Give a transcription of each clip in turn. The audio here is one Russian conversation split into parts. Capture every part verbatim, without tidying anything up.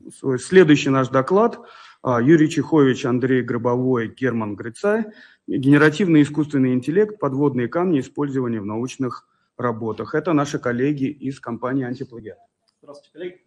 Следующий наш доклад. Юрий Чехович, Андрей Гробовой, Герман Грицай. Генеративный искусственный интеллект, подводные камни использования в научных работах. Это наши коллеги из компании «Антиплагиат». Здравствуйте, коллеги.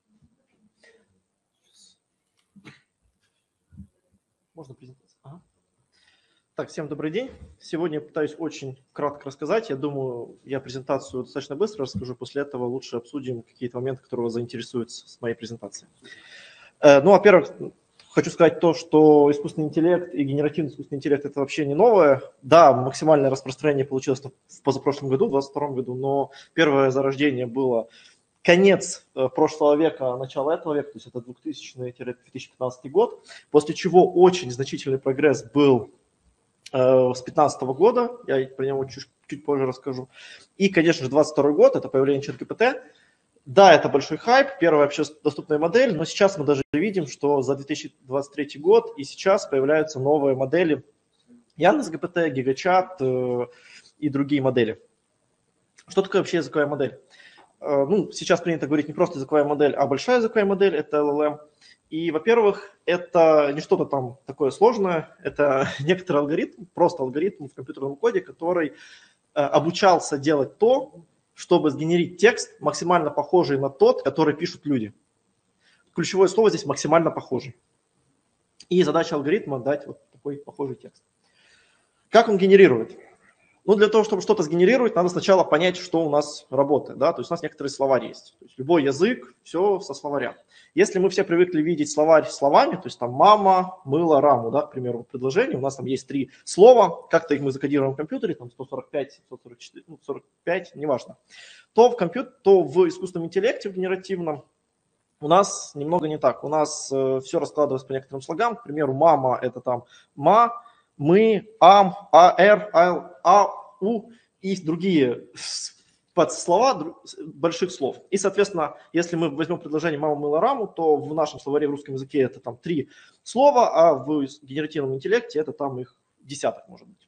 Можно презентацию? Ага. Так, всем добрый день. Сегодня я пытаюсь очень кратко рассказать. Я думаю, я презентацию достаточно быстро расскажу. После этого лучше обсудим какие-то моменты, которые вас заинтересуют с моей презентацией. Ну, во-первых, хочу сказать то, что искусственный интеллект и генеративный искусственный интеллект – это вообще не новое. Да, максимальное распространение получилось в позапрошлом году, в двадцать втором году, но первое зарождение было конец прошлого века, начало этого века, то есть это двухтысячный — две тысячи пятнадцатый год, после чего очень значительный прогресс был э, с две тысячи пятнадцатого года, я про него чуть, чуть позже расскажу. И, конечно же, двадцать второй год – это появление чат джи пи ти. Да, это большой хайп, первая общедоступная модель, но сейчас мы даже видим, что за две тысячи двадцать третий год и сейчас появляются новые модели Яндекс.ГПТ, Гигачат э, и другие модели. Что такое вообще языковая модель? Э, ну, сейчас принято говорить не просто языковая модель, а большая языковая модель, это эл эл эм. И, во-первых, это не что-то там такое сложное, это некоторый алгоритм, просто алгоритм в компьютерном коде, который э, обучался делать то, чтобы сгенерить текст, максимально похожий на тот, который пишут люди. Ключевое слово здесь максимально похожий. И задача алгоритма дать вот такой похожий текст. Как он генерирует? Ну, для того, чтобы что-то сгенерировать, надо сначала понять, что у нас работает. Да? То есть у нас некоторые словари есть. То есть любой язык, все со словаря. Если мы все привыкли видеть словарь словами, то есть там мама, мыло, раму, да, к примеру, в предложении, у нас там есть три слова, как-то их мы закодируем в компьютере, там сто сорок пять, сто сорок четыре, ну, сорок пять, неважно, то в, компьютер, то в искусственном интеллекте, в генеративном, у нас немного не так. У нас э, все раскладывается по некоторым слогам. К примеру, мама – это там ма, мы, ам, ар, ал, а, у и другие подслова больших слов. И, соответственно, если мы возьмем предложение «мама мыла раму», то в нашем словаре в русском языке это там три слова, а в генеративном интеллекте это там их десяток может быть.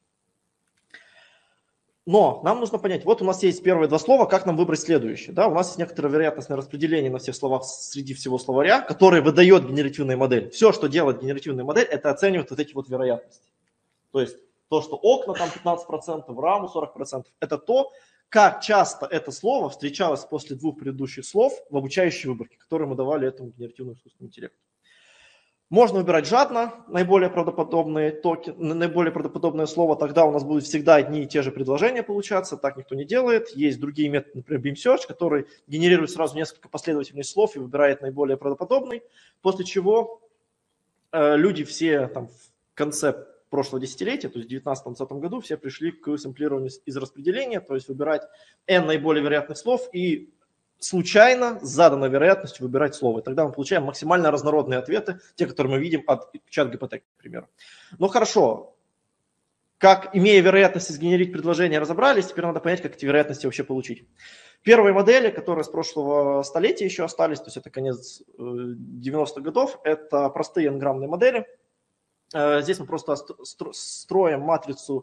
Но нам нужно понять, вот у нас есть первые два слова, как нам выбрать следующее. Да? У нас есть некоторое вероятностное распределение на всех словах среди всего словаря, которое выдает генеративная модель. Все, что делает генеративная модель, это оценивает вот эти вот вероятности. То есть то, что окна там пятнадцать процентов, раму сорок процентов, это то, как часто это слово встречалось после двух предыдущих слов в обучающей выборке, которые мы давали этому генеративному искусственному интеллекту. Можно выбирать жадно, наиболее правдоподобные токены, наиболее правдоподобное слово, тогда у нас будут всегда одни и те же предложения получаться, так никто не делает. Есть другие методы, например, Beam Search, который генерирует сразу несколько последовательных слов и выбирает наиболее правдоподобный, после чего э, люди все там в конце прошлого десятилетия, то есть в две тысячи девятнадцатом-двадцатом году, все пришли к сэмплированию из распределения, то есть выбирать n наиболее вероятных слов и случайно с заданной вероятностью выбирать слово. И тогда мы получаем максимально разнородные ответы, те, которые мы видим от чат джи пи ти, к примеру. Ну хорошо, как, имея вероятность сгенерить предложение, разобрались, теперь надо понять, как эти вероятности вообще получить. Первые модели, которые с прошлого столетия еще остались, то есть это конец девяностых годов, это простые n-граммные модели. Здесь мы просто строим матрицу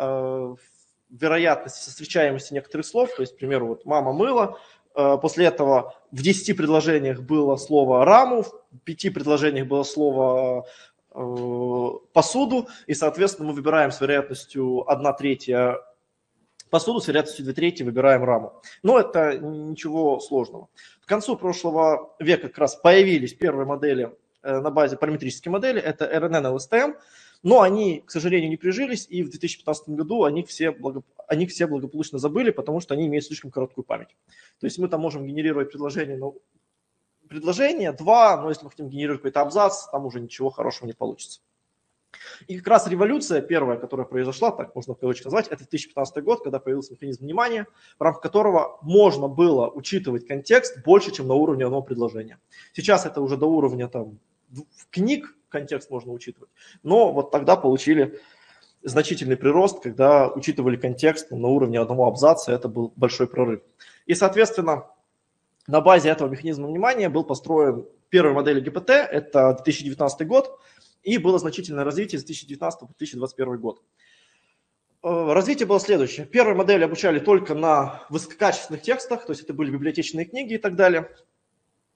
вероятности со встречаемости некоторых слов, то есть, к примеру, вот мама мыла, после этого в десяти предложениях было слово раму, в пяти предложениях было слово посуду, и, соответственно, мы выбираем с вероятностью одна третья посуду, с вероятностью две трети выбираем раму. Но это ничего сложного. К концу прошлого века как раз появились первые модели на базе параметрической модели, это эр эн эн, эл эс ти эм, но они, к сожалению, не прижились, и в две тысячи пятнадцатом году они все, благо... они все благополучно забыли, потому что они имеют слишком короткую память. То есть мы там можем генерировать предложение, но предложение, два, но если мы хотим генерировать какой-то абзац, там уже ничего хорошего не получится. И как раз революция первая, которая произошла, так можно в кавычках назвать, это две тысячи пятнадцатый год, когда появился механизм внимания, в рамках которого можно было учитывать контекст больше, чем на уровне одного предложения. Сейчас это уже до уровня там, книг контекст можно учитывать, но вот тогда получили значительный прирост, когда учитывали контекст на уровне одного абзаца, это был большой прорыв. И, соответственно, на базе этого механизма внимания был построен первая модель джи пи ти, это две тысячи девятнадцатый год, и было значительное развитие с две тысячи девятнадцатого по две тысячи двадцать первый год. Развитие было следующее. Первые модели обучали только на высококачественных текстах, то есть это были библиотечные книги и так далее.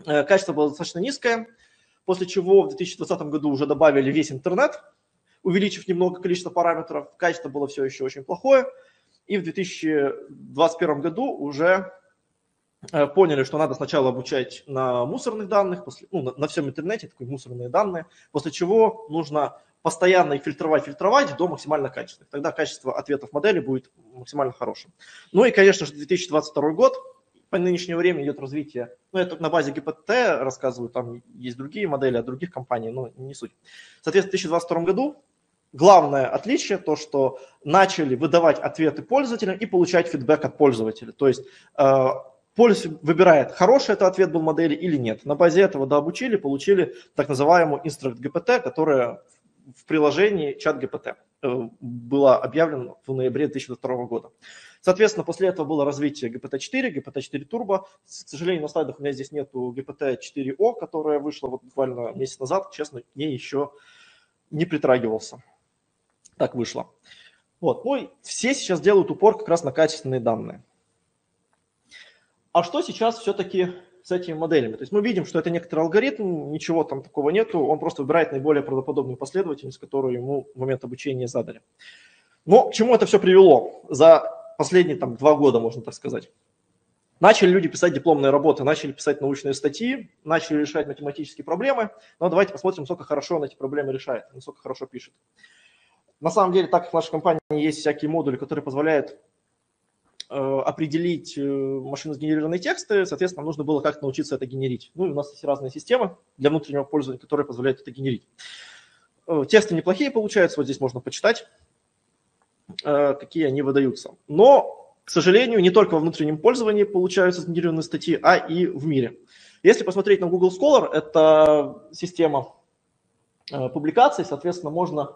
Качество было достаточно низкое, после чего в две тысячи двадцатом году уже добавили весь интернет, увеличив немного количество параметров. Качество было все еще очень плохое. И в две тысячи двадцать первом году уже поняли, что надо сначала обучать на мусорных данных, после, ну, на, на всем интернете, такие мусорные данные, после чего нужно постоянно их фильтровать, фильтровать до максимально качественных. Тогда качество ответов модели будет максимально хорошим. Ну и, конечно же, две тысячи двадцать второй год. По нынешнее время идет развитие, ну, это на базе джи пи ти рассказываю, там есть другие модели от других компаний, но не суть. Соответственно, в две тысячи двадцать втором году главное отличие то, что начали выдавать ответы пользователям и получать фидбэк от пользователя. То есть э, пользователь выбирает, хороший это ответ был модели или нет. На базе этого дообучили, получили так называемую Instruct джи пи ти, которая в приложении чат джи пи ти э, была объявлена в ноябре две тысячи двадцать второго года. Соответственно, после этого было развитие джи пи ти четыре, джи пи ти четыре Turbo. К сожалению, на слайдах у меня здесь нету джи пи ти четыре о, которая вышла вот буквально месяц назад. Честно, к ней еще не притрагивался. Так вышло. Вот. Ну и все сейчас делают упор как раз на качественные данные. А что сейчас все-таки с этими моделями? То есть мы видим, что это некоторый алгоритм, ничего там такого нету, он просто выбирает наиболее правдоподобную последовательность, которую ему в момент обучения задали. Но к чему это все привело за последние там, два года, можно так сказать? Начали люди писать дипломные работы, начали писать научные статьи, начали решать математические проблемы. Но давайте посмотрим, насколько хорошо он эти проблемы решает, насколько хорошо пишет. На самом деле, так как в нашей компании есть всякие модули, которые позволяют э, определить э, машинно-сгенерированные тексты, соответственно, нам нужно было как-то научиться это генерить. Ну и у нас есть разные системы для внутреннего пользования, которые позволяют это генерить. Э, тексты неплохие получаются, вот здесь можно почитать, э, какие они выдаются. Но, к сожалению, не только во внутреннем пользовании получаются сгенерированные статьи, а и в мире. Если посмотреть на Google Scholar, это система э, публикаций, соответственно, можно...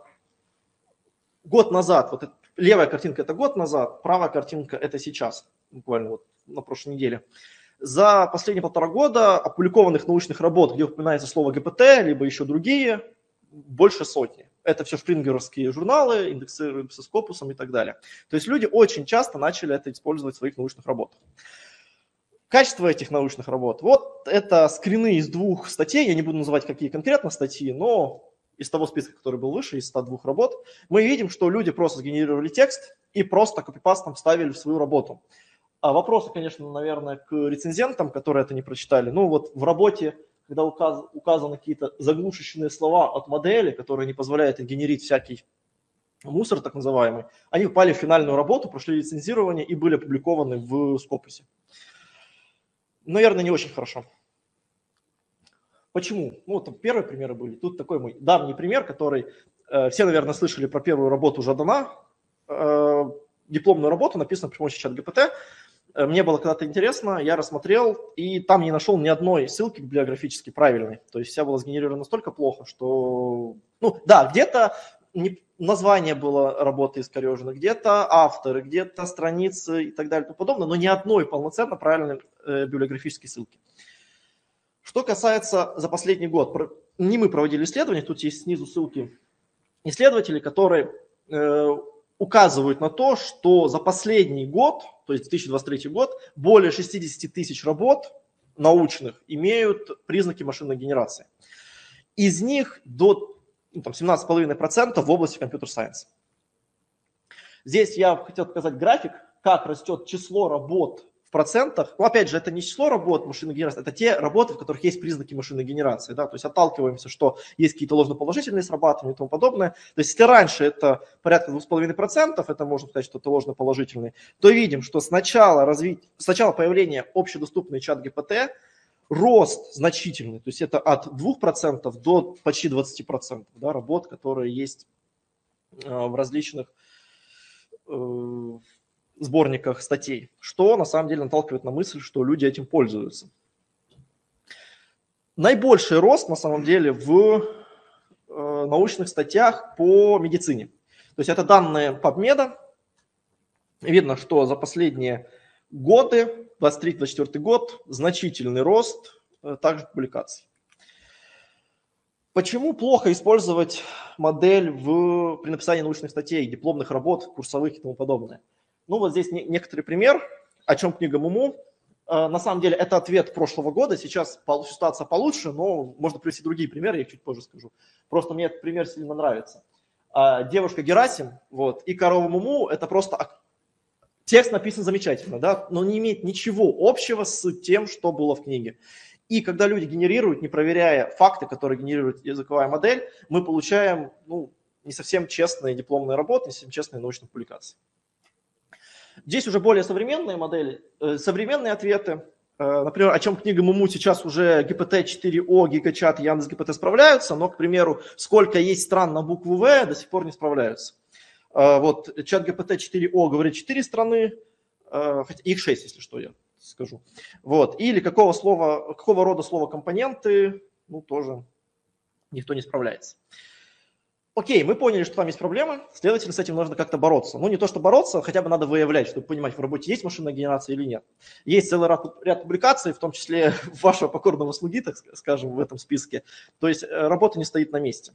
Год назад, вот это, левая картинка – это год назад, правая картинка – это сейчас, буквально вот на прошлой неделе. За последние полтора года опубликованных научных работ, где упоминается слово джи пи ти, либо еще другие, больше сотни. Это все шпрингеровские журналы, индексируемся с Scopus и так далее. То есть люди очень часто начали это использовать в своих научных работах. Качество этих научных работ. Вот это скрины из двух статей, я не буду называть, какие конкретно статьи, но... из того списка, который был выше, из ста двух работ, мы видим, что люди просто сгенерировали текст и просто копипастом вставили в свою работу. А вопросы, конечно, наверное, к рецензентам, которые это не прочитали. Ну вот в работе, когда указ, указаны какие-то заглушечные слова от модели, которые не позволяют генерить всякий мусор, так называемый, они попали в финальную работу, прошли лицензирование и были опубликованы в Scopus. Наверное, не очень хорошо. Почему? Ну, там первые примеры были. Тут такой мой давний пример, который э, все, наверное, слышали про первую работу Жадана. Э, дипломную работу написано при помощи чат джи пи ти. Э, мне было когда-то интересно, я рассмотрел, и там не нашел ни одной ссылки библиографически правильной. То есть вся была сгенерирована настолько плохо, что... Ну, да, где-то не... название было работы искорежено, где-то авторы, где-то страницы и так далее и тому подобное, но ни одной полноценно правильной э, библиографической ссылки. Что касается за последний год, не мы проводили исследования, тут есть снизу ссылки исследователей, которые э, указывают на то, что за последний год, то есть две тысячи двадцать третий год, более шестьдесят тысяч работ научных имеют признаки машинной генерации. Из них до ну, там, семнадцать целых пять десятых процента в области компьютер-сайенс. Здесь я хотел показать график, как растет число работ в процентах. Но опять же, это не число работ машинной генерации, это те работы, в которых есть признаки машинной генерации. Да? То есть отталкиваемся, что есть какие-то ложноположительные срабатывания и тому подобное. То есть если раньше это порядка двух с половиной процентов, это можно сказать, что это ложноположительные, то видим, что сначала, развить, сначала появление общедоступной чат джи пи ти, рост значительный, то есть это от двух процентов до почти двадцати процентов да, работ, которые есть в различных э, сборниках статей, что на самом деле наталкивает на мысль, что люди этим пользуются. Наибольший рост на самом деле в э, научных статьях по медицине. То есть это данные PubMed. Видно, что за последние годы, двадцать третий — двадцать четвёртый год, значительный рост э, также публикаций. Почему плохо использовать модель в, при написании научных статей, дипломных работ, курсовых и тому подобное? Ну вот здесь не, некоторый пример, о чем книга Муму. На самом деле это ответ прошлого года, сейчас ситуация получше, но можно привести другие примеры, я чуть позже скажу. Просто мне этот пример сильно нравится. Девушка Герасим, вот, и корова Муму – это просто… Текст написан замечательно, да, но не имеет ничего общего с тем, что было в книге. И когда люди генерируют, не проверяя факты, которые генерирует языковая модель, мы получаем ну, не совсем честные дипломные работы, не совсем честные научные публикации. Здесь уже более современные модели, э, современные ответы. Э, например, о чем книга Муму сейчас уже джи пи ти четыре о, GigaChat, Яндекс.ГИПТ справляются, но, к примеру, сколько есть стран на букву В, до сих пор не справляются. Э, вот чат джи пи ти четыре о говорит четыре страны, э, хотя их шесть, если что, я скажу. Вот. Или какого, слова, какого рода слова компоненты, ну, тоже никто не справляется. Окей, мы поняли, что там есть проблемы, следовательно, с этим нужно как-то бороться. Ну, не то, что бороться, хотя бы надо выявлять, чтобы понимать, в работе есть машинная генерация или нет. Есть целый ряд, ряд публикаций, в том числе вашего покорного слуги, так скажем, в этом списке. То есть работа не стоит на месте.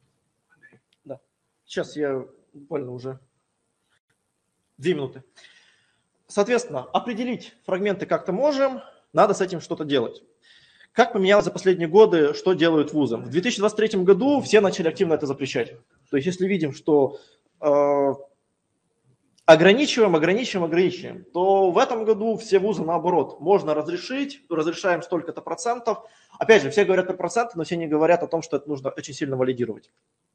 Да. Сейчас я буквально уже две минуты. Соответственно, определить фрагменты как-то можем, надо с этим что-то делать. Как поменялось за последние годы, что делают вузы? В две тысячи двадцать третьем году все начали активно это запрещать. То есть если видим, что э, ограничиваем, ограничиваем, ограничиваем, то в этом году все вузы наоборот. Можно разрешить, разрешаем столько-то процентов. Опять же, все говорят про проценты, но все не говорят о том, что это нужно очень сильно валидировать.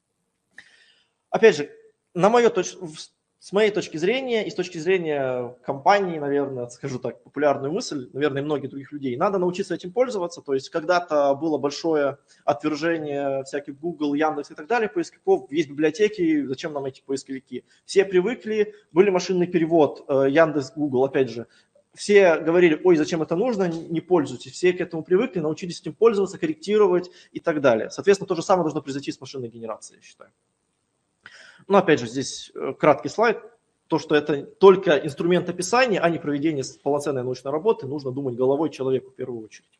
Опять же, на мою точку, с моей точки зрения и с точки зрения компании, наверное, скажу так, популярную мысль, наверное, и многих других людей, надо научиться этим пользоваться. То есть когда-то было большое отвержение всяких Google, Яндекс и так далее поисковиков, есть библиотеки, зачем нам эти поисковики? Все привыкли, были машинный перевод, Яндекс, Google, опять же. Все говорили, ой, зачем это нужно, не пользуйтесь. Все к этому привыкли, научились этим пользоваться, корректировать и так далее. Соответственно, то же самое должно произойти с машинной генерацией, я считаю. Но опять же, здесь краткий слайд. То, что это только инструмент описания, а не проведение полноценной научной работы, нужно думать головой человеку в первую очередь.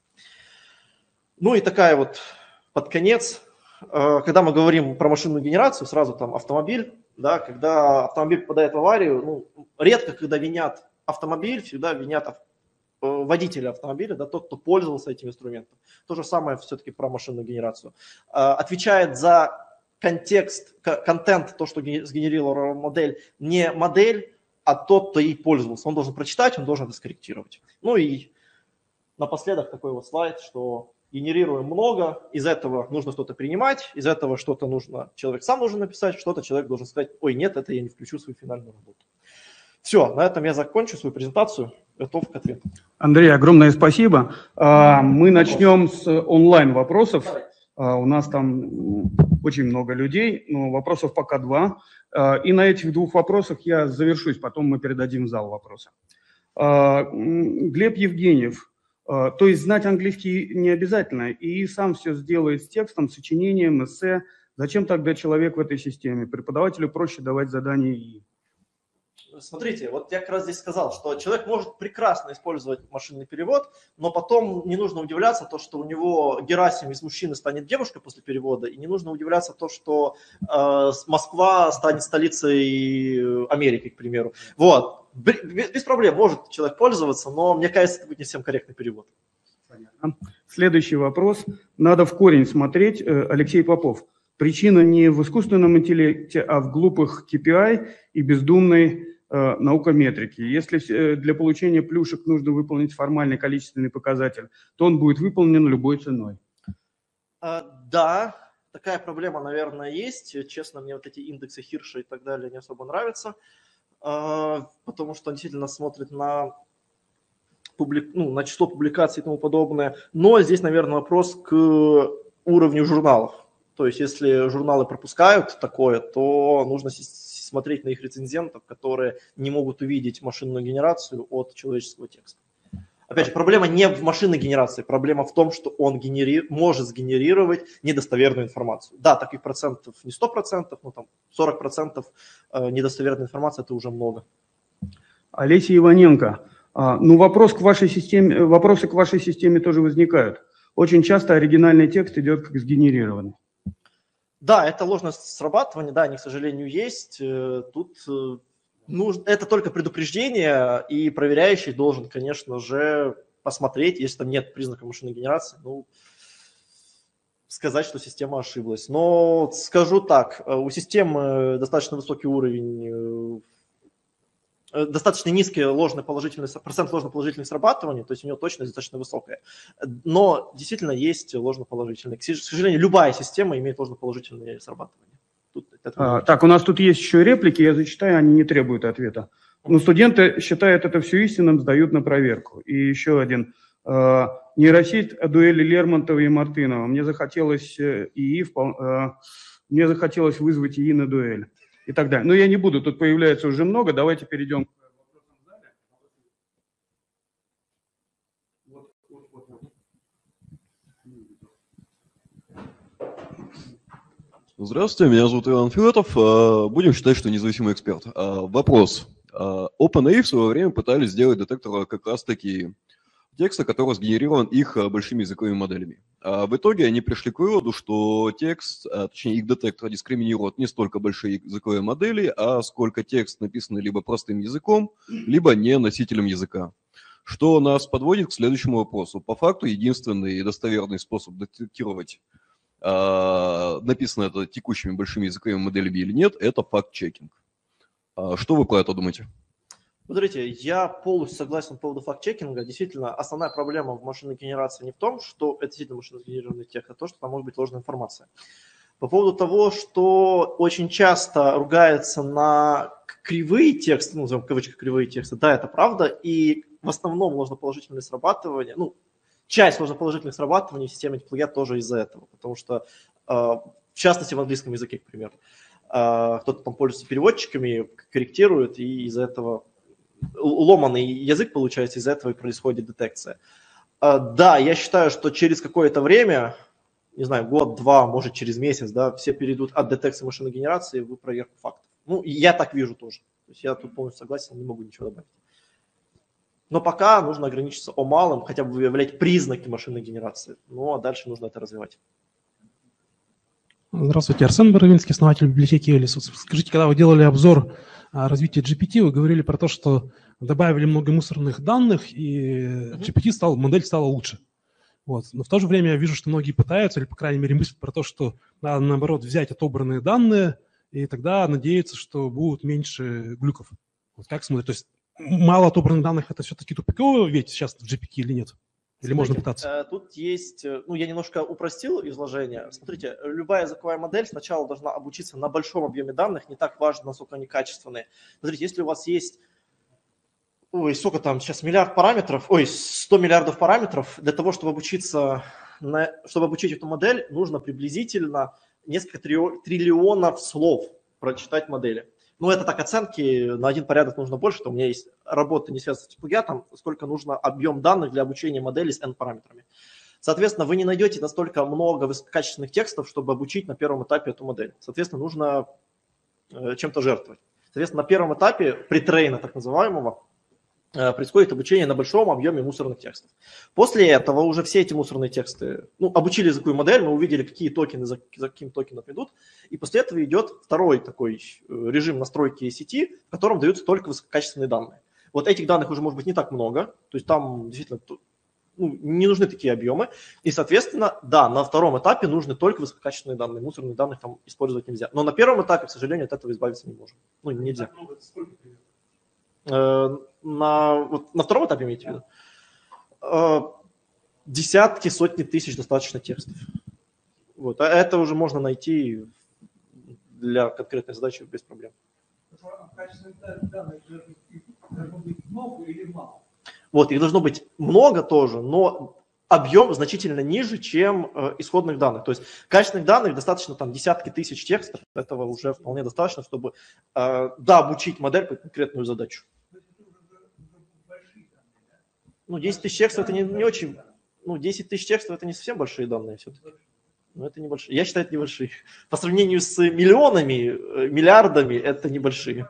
Ну и такая вот под конец, когда мы говорим про машинную генерацию, сразу там автомобиль, да, когда автомобиль попадает в аварию, ну, редко, когда винят автомобиль, всегда винят водителя автомобиля, да, тот, кто пользовался этим инструментом. То же самое все-таки про машинную генерацию. Отвечает за контекст, контент, то, что сгенерировала модель, не модель, а тот, кто ей пользовался. Он должен прочитать, он должен это скорректировать. Ну и напоследок такой вот слайд, что генерируем много, из этого нужно что-то принимать, из этого что-то нужно, человек сам должен написать, что-то человек должен сказать, ой, нет, это я не включу в свою финальную работу. Все, на этом я закончу свою презентацию, готов к ответу. Андрей, огромное спасибо. Мы начнем с онлайн-вопросов. У нас там очень много людей, но вопросов пока два. И на этих двух вопросах я завершусь, потом мы передадим в зал вопросы. Глеб Евгеньев. То есть знать английский не обязательно, и сам все сделает с текстом, сочинением, эссе. Зачем тогда человек в этой системе? Преподавателю проще давать задания и… Смотрите, вот я как раз здесь сказал, что человек может прекрасно использовать машинный перевод, но потом не нужно удивляться то, что у него Герасим из мужчины станет девушкой после перевода, и не нужно удивляться то, что э, Москва станет столицей Америки, к примеру. Вот, без, без проблем может человек пользоваться, но мне кажется, это будет не совсем корректный перевод. Понятно. Следующий вопрос. Надо в корень смотреть. Алексей Попов. Причина не в искусственном интеллекте, а в глупых кей пи ай и бездумной э, наукометрике. Если для получения плюшек нужно выполнить формальный количественный показатель, то он будет выполнен любой ценой. А, да, такая проблема, наверное, есть. Честно, мне вот эти индексы Хирша и так далее не особо нравятся, а, потому что он действительно смотрит на, публи... ну, на число публикаций и тому подобное. Но здесь, наверное, вопрос к уровню журналов. То есть, если журналы пропускают такое, то нужно смотреть на их рецензентов, которые не могут увидеть машинную генерацию от человеческого текста. Опять же, проблема не в машинной генерации, проблема в том, что он генери... может сгенерировать недостоверную информацию. Да, таких процентов не сто процентов, но там сорок процентов недостоверной информации – это уже много. Олеся Иваненко. Ну, вопрос к вашей системе, вопросы к вашей системе тоже возникают. Очень часто оригинальный текст идет как сгенерированный. Да, это ложное срабатывание, да, они, к сожалению, есть. Тут нужно, это только предупреждение, и проверяющий должен, конечно же, посмотреть, если там нет признаков машинной генерации, ну, сказать, что система ошиблась. Но скажу так, у системы достаточно высокий уровень, достаточно низкий ложный положительный, процент ложноположительных срабатываний, то есть у него точность достаточно высокая. Но действительно есть ложноположительные. К сожалению, любая система имеет ложноположительные срабатывания. Тут, а, так, у нас тут есть еще реплики, я зачитаю, они не требуют ответа. Ну, студенты считают это все истинным, сдают на проверку. И еще один. Нейросеть о дуэли Лермонтова и Мартынова. Мне захотелось ИИ, мне захотелось вызвать ИИ на дуэль. И так далее. Но я не буду, тут появляется уже много. Давайте перейдем к вопросам в зале. Здравствуйте, меня зовут Иван Федотов. Будем считать, что независимый эксперт. Вопрос. OpenAI в свое время пытались сделать детектор как раз-таки текста, который сгенерирован их большими языковыми моделями. А в итоге они пришли к выводу, что текст, точнее их детектор дискриминирует не столько большие языковые модели, а сколько текст написанный либо простым языком, либо не носителем языка. Что нас подводит к следующему вопросу. По факту единственный достоверный способ детектировать, а, написано это текущими большими языковыми моделями или нет, это факт-чекинг. А что вы про это думаете? Смотрите, я полностью согласен по поводу факт-чекинга. Действительно, основная проблема в машинной генерации не в том, что это действительно машинно сгенерированный текст, а то, что там может быть ложная информация. По поводу того, что очень часто ругается на кривые тексты, ну, назовем в кавычках кривые тексты, да, это правда, и в основном ложноположительные срабатывания, ну, часть ложноположительных срабатываний в системе плагиат тоже из-за этого, потому что, в частности, в английском языке, к примеру, кто-то там пользуется переводчиками, корректирует, и из-за этого ломаный язык получается, из-за этого и происходит детекция. Да, я считаю, что через какое-то время, не знаю, год-два, может через месяц, да, все перейдут от детекции машинной генерации в проверку фактов. Ну, я так вижу тоже. То есть я тут полностью согласен, не могу ничего добавить. Но пока нужно ограничиться о малом, хотя бы выявлять признаки машинной генерации. Ну, а дальше нужно это развивать. Здравствуйте, Арсен Боровинский, основатель библиотеки Элис. Скажите, когда вы делали обзор развития джи пи ти, вы говорили про то, что добавили много мусорных данных, и джи пи ти стал, модель стала лучше. Вот. Но в то же время я вижу, что многие пытаются, или, по крайней мере, мыслят про то, что надо, наоборот, взять отобранные данные, и тогда надеяться, что будут меньше глюков. Вот как смотрите? То есть мало отобранных данных – это все-таки тупиково ведь сейчас в джи пи ти или нет? Или Смотрите, можно пытаться? Тут есть, ну, я немножко упростил изложение. Смотрите, любая языковая модель сначала должна обучиться на большом объеме данных, не так важно, насколько они качественные. Смотрите, если у вас есть, ой, сколько там сейчас, миллиард параметров, ой, сто миллиардов параметров, для того, чтобы обучиться, на, чтобы обучить эту модель, нужно приблизительно несколько триллионов слов прочитать модели. Ну, это так, оценки, на один порядок нужно больше, то у меня есть работа, не связанная с плагиатом, сколько нужно объем данных для обучения модели с n-параметрами. Соответственно, вы не найдете настолько много высококачественных текстов, чтобы обучить на первом этапе эту модель. Соответственно, нужно чем-то жертвовать. Соответственно, на первом этапе претрейна, так называемого, происходит обучение на большом объеме мусорных текстов. После этого уже все эти мусорные тексты, ну, обучили языковую модель, мы увидели, какие токены за, за каким токеном идут, и после этого идет второй такой режим настройки сети, в котором даются только высококачественные данные. Вот этих данных уже может быть не так много, то есть там действительно ну, не нужны такие объемы, и, соответственно, да, на втором этапе нужны только высококачественные данные, мусорных данных там использовать нельзя. Но на первом этапе, к сожалению, от этого избавиться не можем. Ну, нельзя. На, вот, на втором этапе имеете в виду? Десятки, сотни тысяч достаточно текстов. Вот. А это уже можно найти для конкретной задачи без проблем. Вот, их должно быть много тоже, но объем значительно ниже, чем э, исходных данных. То есть качественных данных достаточно там десятки тысяч текстов, этого уже вполне достаточно, чтобы э, да, обучить модель под конкретную задачу. Ну, десять тысяч текстов это не, не очень, ну, десять тысяч текстов это не совсем большие данные все-таки. Но это небольшие. Я считаю, это небольшие. По сравнению с миллионами, миллиардами, это небольшие.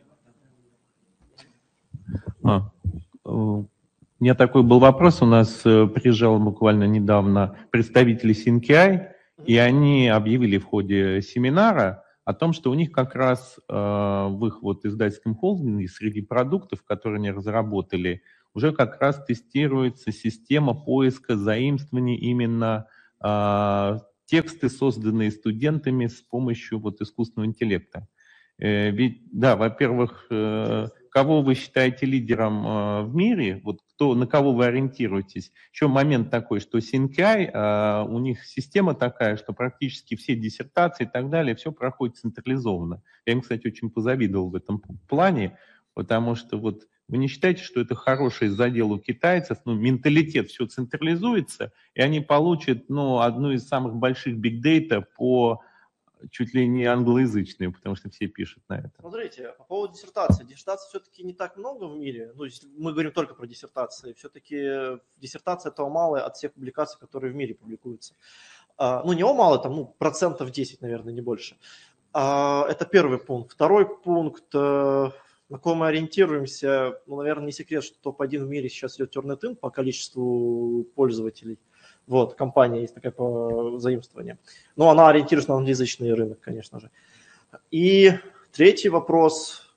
А, у меня такой был вопрос. У нас приезжал буквально недавно представители Sync-эй, и они объявили в ходе семинара о том, что у них как раз э, в их вот издательском холдинге среди продуктов, которые они разработали, уже как раз тестируется система поиска заимствований именно э, тексты, созданные студентами с помощью вот искусственного интеллекта. Э, ведь, да, во-первых, э, кого вы считаете лидером э, в мире, вот кто, на кого вы ориентируетесь? Еще момент такой, что Синкай, э, у них система такая, что практически все диссертации и так далее, все проходит централизованно. Я им, кстати, очень позавидовал в этом плане, потому что вот вы не считаете, что это хороший задел у китайцев, ну, менталитет, все централизуется, и они получат, ну, одну из самых больших бигдейта по чуть ли не англоязычные, потому что все пишут на это. Смотрите, по поводу диссертации. Диссертаций все-таки не так много в мире. Ну, если мы говорим только про диссертации. Все-таки диссертация этого мало от всех публикаций, которые в мире публикуются. А, ну, не о мало, там, ну, процентов десять, наверное, не больше. А, это первый пункт. Второй пункт, на кого мы ориентируемся, ну, наверное, не секрет, что топ один в мире сейчас идет Turnitin по количеству пользователей. Вот, компания есть такая по заимствованию. Но она ориентируется на англоязычный рынок, конечно же. И третий вопрос.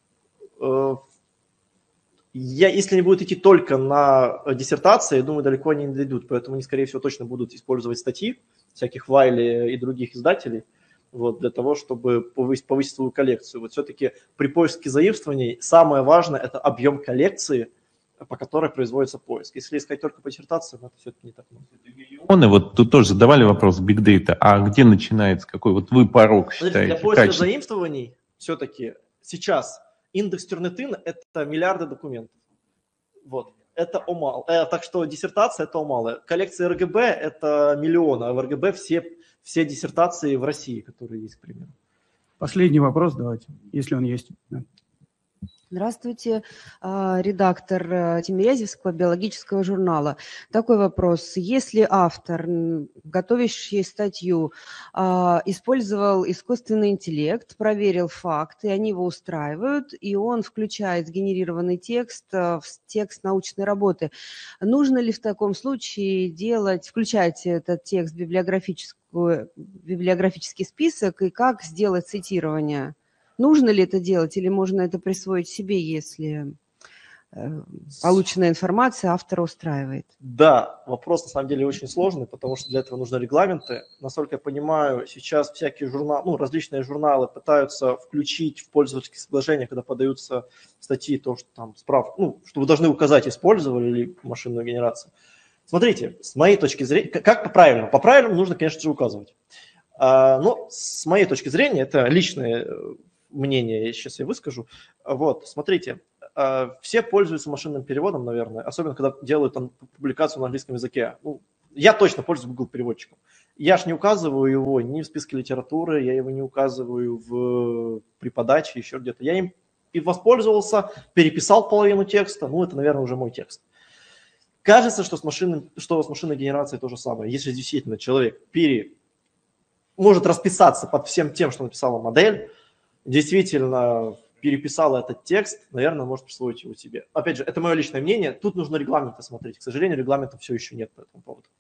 Я, если они будут идти только на диссертации, я думаю, далеко они не дойдут. Поэтому они, скорее всего, точно будут использовать статьи всяких Wiley и других издателей, вот, для того, чтобы повысить, повысить свою коллекцию. Вот все-таки при поиске заимствований самое важное – это объем коллекции, по которой производится поиск. Если искать только по диссертациям, это все-таки не так много. Вот тут тоже задавали вопрос Big Data, а где начинается, какой вот вы порог считаете? Смотрите, для поиска качество? заимствований все-таки сейчас индекс Turnitin – это миллиарды документов. Вот. Это ОМАЛ. Э, так что диссертация – это ОМАЛ. Коллекция эр гэ бэ – это миллионы, а в эр гэ бэ все, все диссертации в России, которые есть, к примеру. Последний вопрос давайте, если он есть. Здравствуйте, редактор Тимирязевского биологического журнала. Такой вопрос. Если автор, готовящий статью, использовал искусственный интеллект, проверил факты, они его устраивают, и он включает сгенерированный текст в текст научной работы, нужно ли в таком случае делать, включать этот текст в библиографическую, библиографический список, и как сделать цитирование? Нужно ли это делать или можно это присвоить себе, если э, полученная информация автора устраивает? Да, вопрос на самом деле очень сложный, потому что для этого нужны регламенты. Насколько я понимаю, сейчас всякие журналы, ну, различные журналы пытаются включить в пользовательских предложениях, когда подаются статьи, то, что там справ, ну, что вы должны указать, использовали ли машинную генерацию. Смотрите, с моей точки зрения, как по-правильному? По-правильному нужно, конечно же, указывать. А, но с моей точки зрения, это личное мнение, сейчас я выскажу. Вот, смотрите, все пользуются машинным переводом, наверное, особенно когда делают там публикацию на английском языке. Ну, я точно пользуюсь Google переводчиком. Я же не указываю его ни в списке литературы, я его не указываю в, при подаче, еще где-то. Я им и воспользовался, переписал половину текста, ну, это, наверное, уже мой текст. Кажется, что с, машинным, что с машинной генерацией то же самое. Если действительно человек пере, может расписаться под всем тем, что написала модель, действительно переписал этот текст, наверное, может присвоить его себе. Опять же, это мое личное мнение. Тут нужно регламенты смотреть. К сожалению, регламента все еще нет по этому поводу.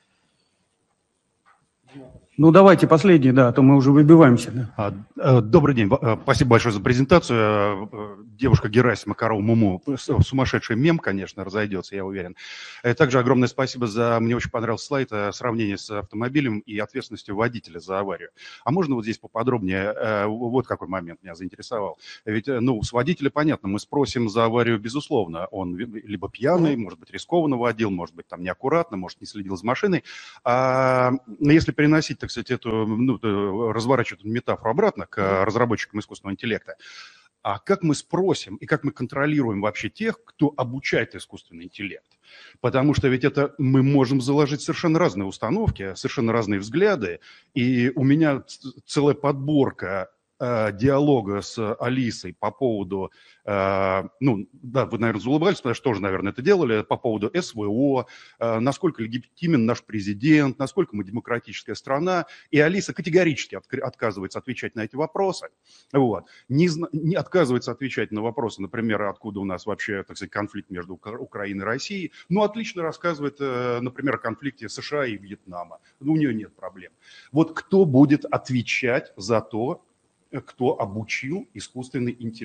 Ну, давайте последний, да, а то мы уже выбиваемся. Да. Добрый день. Спасибо большое за презентацию. Девушка Герасима, корова Муму. Сумасшедший мем, конечно, разойдется, я уверен. Также огромное спасибо за... Мне очень понравился слайд о сравнении с автомобилем и ответственностью водителя за аварию. А можно вот здесь поподробнее? Вот какой момент меня заинтересовал. Ведь, ну, с водителя понятно, мы спросим за аварию, безусловно. Он либо пьяный, может быть, рискованно водил, может быть, там неаккуратно, может, не следил за машиной. А если переносить, так сказать, эту, ну, разворачивать эту метафору обратно к разработчикам искусственного интеллекта, а как мы спросим и как мы контролируем вообще тех, кто обучает искусственный интеллект? Потому что ведь это мы можем заложить совершенно разные установки, совершенно разные взгляды. И у меня целая подборка э, диалога с Алисой по поводу, э, ну, да, вы, наверное, заулыбались, потому что тоже, наверное, это делали, по поводу эс вэ о, э, насколько легитимен наш президент, насколько мы демократическая страна. И Алиса категорически от, отказывается отвечать на эти вопросы. Вот. Не, не отказывается отвечать на вопросы, например, откуда у нас вообще, так сказать, конфликт между Украиной и Россией, но отлично рассказывает, э, например, о конфликте США и Вьетнама. У нее нет проблем. Вот кто будет отвечать за то, кто обучил искусственный интеллект?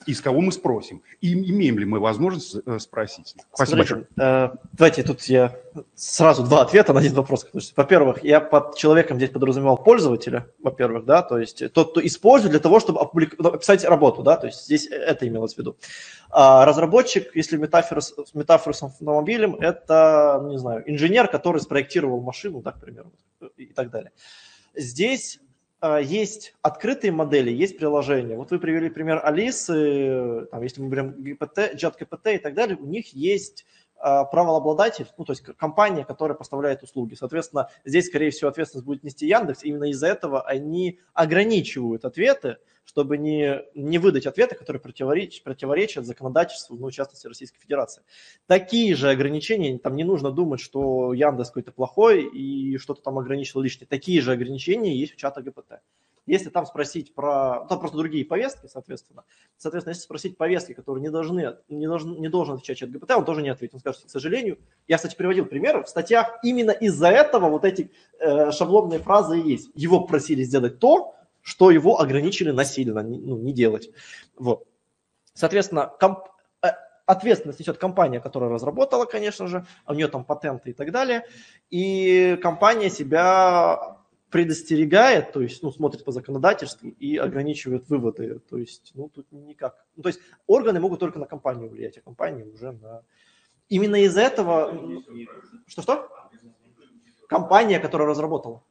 И с кого мы спросим? И имеем ли мы возможность спросить? Спасибо Смотрите, большое. Э, давайте тут я сразу два ответа на один вопрос. Во-первых, я под человеком здесь подразумевал пользователя, во-первых, да, то есть тот, кто использует для того, чтобы опублик... описать работу, да, то есть здесь это имелось в виду. А разработчик, если метафора с, метафора с автомобилем, это, не знаю, инженер, который спроектировал машину, да, к примеру, и так далее. Здесь есть открытые модели, есть приложения. Вот вы привели пример Алисы, там, если мы берем джи пи ти, джат джи пи ти и так далее, у них есть правообладатель, ну, то есть компания, которая поставляет услуги. Соответственно, здесь, скорее всего, ответственность будет нести Яндекс. Именно из-за этого они ограничивают ответы, чтобы не, не выдать ответы, которые противоречат, противоречат законодательству, ну, в частности, Российской Федерации. Такие же ограничения, там не нужно думать, что Яндекс какой-то плохой и что-то там ограничил лишнее. Такие же ограничения есть у чата джи пи ти. Если там спросить про... Там просто другие повестки, соответственно. Соответственно, если спросить повестки, которые не, должны, не, должны, не должен отвечать чат джи пи ти, он тоже не ответит. Он скажет, к сожалению. Я, кстати, приводил примеры. В статьях именно из-за этого вот эти э, шаблонные фразы и есть. Его просили сделать то, что его ограничили насильно, ну, не делать. Вот. Соответственно, комп... ответственность несет компания, которая разработала, конечно же, у нее там патенты и так далее. И компания себя... предостерегает, то есть, ну, смотрит по законодательству и ограничивает выводы, то есть, ну, тут никак. Ну, то есть, органы могут только на компанию влиять, а компания уже на... Именно из-за этого... Что-что? Компания, которая разработала.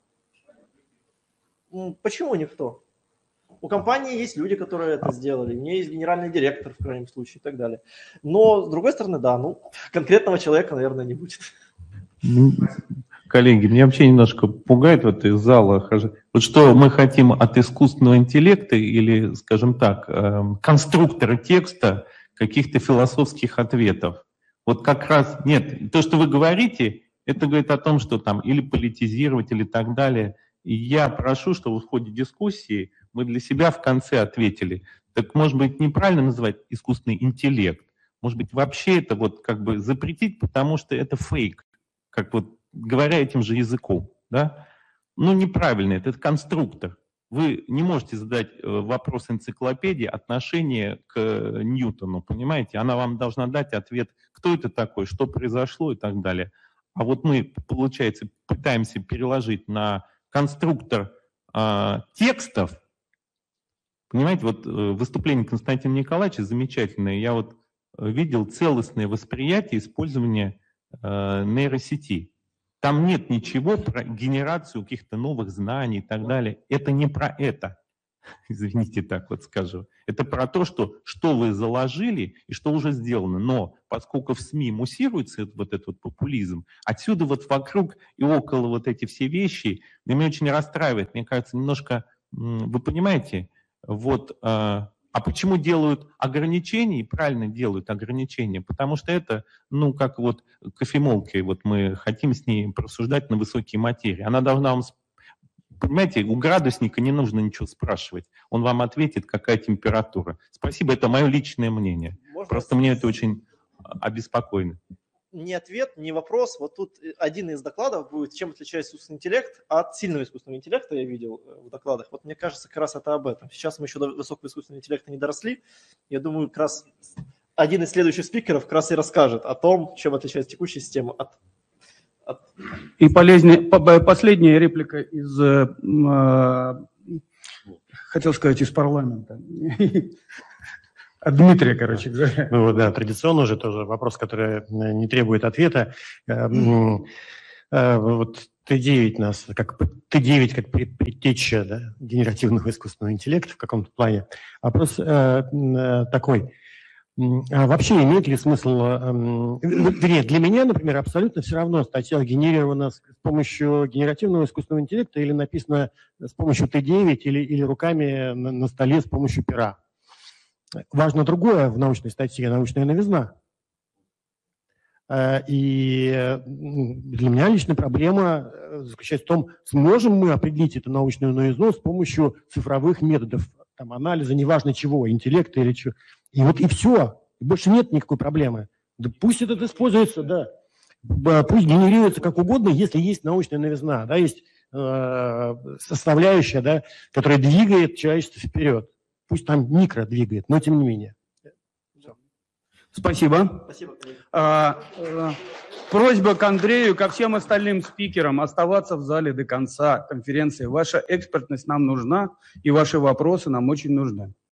Почему никто? У компании есть люди, которые это сделали, у нее есть генеральный директор, в крайнем случае, и так далее. Но, с другой стороны, да, ну, конкретного человека, наверное, не будет. Коллеги, меня вообще немножко пугает вот из зала. Вот что мы хотим от искусственного интеллекта или, скажем так, конструктора текста каких-то философских ответов. Вот как раз, нет, то, что вы говорите, это говорит о том, что там или политизировать, или так далее. И я прошу, чтобы в ходе дискуссии мы для себя в конце ответили. Так, может быть, неправильно называть искусственный интеллект. Может быть, вообще это вот как бы запретить, потому что это фейк, как вот говоря этим же языком, да? Ну, неправильно, это конструктор. Вы не можете задать вопрос энциклопедии отношение к Ньютону, понимаете? Она вам должна дать ответ, кто это такой, что произошло и так далее. А вот мы, получается, пытаемся переложить на конструктор э, текстов. Понимаете, вот выступление Константина Николаевича замечательное. Я вот видел целостное восприятие использования э, нейросети. Там нет ничего про генерацию каких-то новых знаний и так далее. Это не про это. Извините, так вот скажу. Это про то, что, что вы заложили и что уже сделано. Но поскольку в СМИ муссируется вот этот вот популизм, отсюда вот вокруг и около вот эти все вещи, меня очень расстраивает. Мне кажется, немножко, вы понимаете, вот... А почему делают ограничения? И правильно делают ограничения, потому что это, ну, как вот кофемолкой, вот мы хотим с ней просуждать на высокие материи. Она должна вам, понимаете, у градусника не нужно ничего спрашивать. Он вам ответит, какая температура. Спасибо, это мое личное мнение. Можно Просто мне это очень обеспокоено. Не ответ, не вопрос. Вот тут один из докладов будет, чем отличается искусственный интеллект от сильного искусственного интеллекта, я видел в докладах. Вот мне кажется, как раз это об этом. Сейчас мы еще до высокого искусственного интеллекта не доросли. Я думаю, как раз один из следующих спикеров как раз и расскажет о том, чем отличается текущая система от... от... И полезнее, последняя реплика из, э, хотел сказать, из парламента. От Дмитрия, короче говоря. Ну, да, традиционно уже тоже вопрос, который не требует ответа. Вот Т девять нас, как Т девять как предтеча, да, генеративного искусственного интеллекта в каком-то плане. Вопрос такой. А вообще имеет ли смысл... Вернее, для меня, например, абсолютно все равно статья генерирована с помощью генеративного искусственного интеллекта или написана с помощью Т девять или, или руками на, на столе с помощью пера. Важно другое в научной статье, научная новизна. И для меня личная проблема заключается в том, сможем мы определить эту научную новизну с помощью цифровых методов там, анализа, неважно чего, интеллекта или чего. И вот и все. И больше нет никакой проблемы. Да пусть это используется, да. Пусть генерируется как угодно, если есть научная новизна, да, есть э, составляющая, да, которая двигает человечество вперед. Пусть там микро двигает, но тем не менее. Спасибо. Спасибо, коллеги. А, а, Просьба к Андрею, ко всем остальным спикерам оставаться в зале до конца конференции. Ваша экспертность нам нужна, и ваши вопросы нам очень нужны.